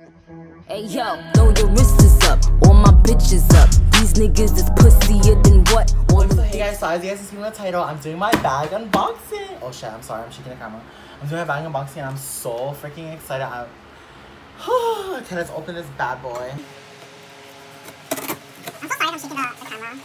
Hey yo, throw your wrists up, all my bitches up. These niggas is pussier than what? So hey guys, so as you guys can see from the title, I'm doing my bag unboxing. Oh shit, I'm sorry, I'm shaking the camera. I'm doing my bag unboxing and I'm so freaking excited. Okay, let's open this bad boy. I'm so sorry I'm shaking the camera.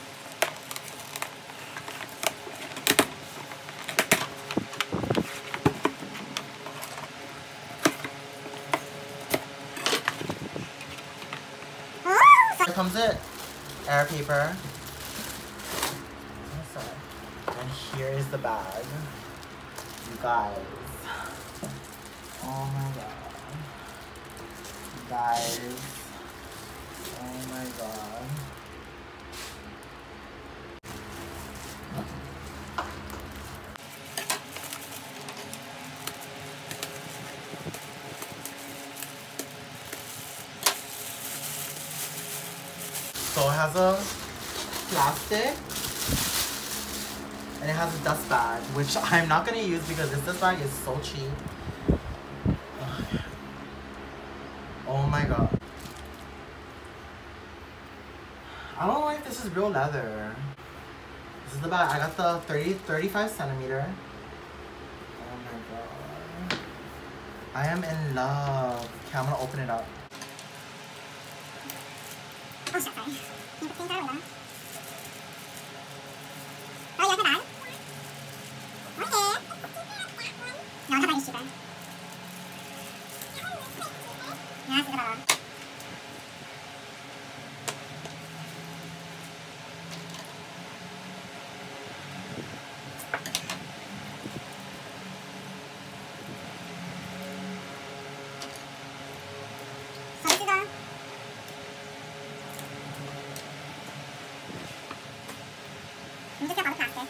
It comes with air paper. And here is the bag. You guys. Oh my god. You guys. Oh my god. So it has a plastic and it has a dust bag, which I'm not gonna use because this dust bag is so cheap. Oh my god. I don't know if this is real leather. This is the bag. I got the 35 centimeter. Oh my god. I am in love. Okay, I'm gonna open it up. Oh, sorry. Can you put things out of that? Oh, yeah, bye-bye. Okay. No, how about you, cheaper? Yeah, that's about. So this is the... You just get all the plastic.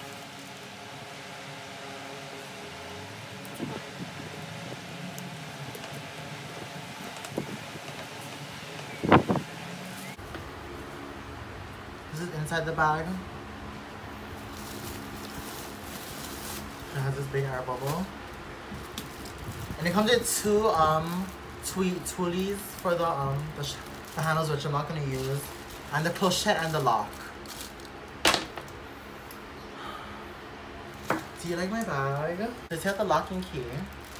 This is inside the bag. It has this big air bubble. And it comes with two toolies for the handles, which I'm not gonna use. And the clochette and the lock. Do you like my bag? Does it have the lock and key?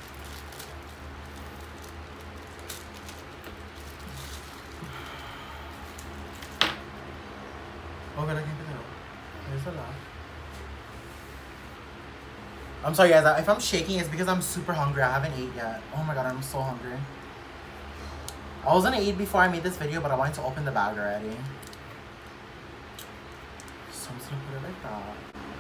Oh god, I can't get it out. There's the lock. I'm sorry guys, if I'm shaking it's because I'm super hungry. I haven't ate yet. Oh my god, I'm so hungry. I was gonna eat before I made this video, but I wanted to open the bag already. So I'm just gonna put it like that.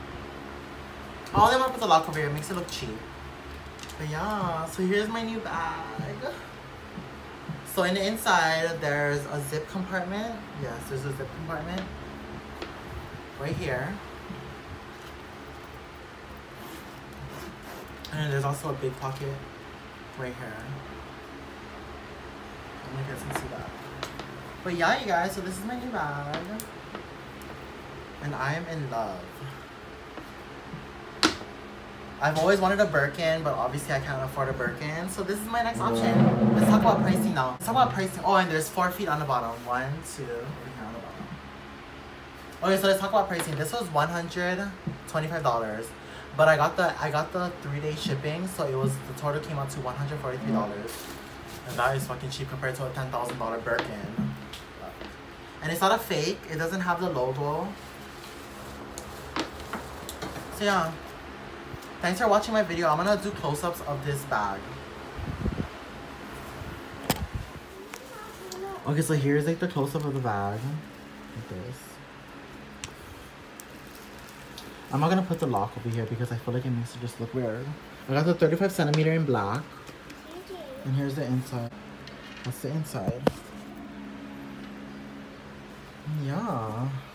I only want to put the lock over here, it makes it look cheap. But yeah, so here's my new bag. So in the inside, there's a zip compartment. Yes, there's a zip compartment. Right here. And then there's also a big pocket right here. I don't know if you guys can see that. But yeah, you guys, so this is my new bag. And I am in love. I've always wanted a Birkin, but obviously I can't afford a Birkin. So this is my next option. Let's talk about pricing now. Let's talk about pricing. Oh, and there's 4 feet on the bottom. 1, 2, over here on the bottom. Okay, so let's talk about pricing. This was $125. But I got the 3-day shipping, so the total came out to $143. And that is fucking cheap compared to a $10,000 Birkin. And it's not a fake. It doesn't have the logo. So yeah. Thanks for watching my video. I'm gonna do close-ups of this bag. Okay, so here's like the close-up of the bag. Like this. I'm not gonna put the lock over here because I feel like it makes it just look weird. I got the 35 centimeter in black. And here's the inside. That's the inside. Yeah.